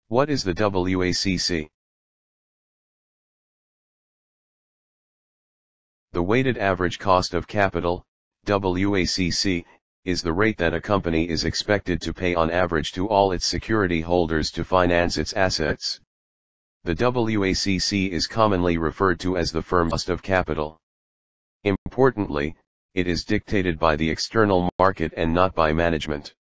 What is the WACC? The weighted average cost of capital, WACC, is the rate that a company is expected to pay on average to all its security holders to finance its assets. The WACC is commonly referred to as the firm's cost of capital. Importantly, it is dictated by the external market and not by management.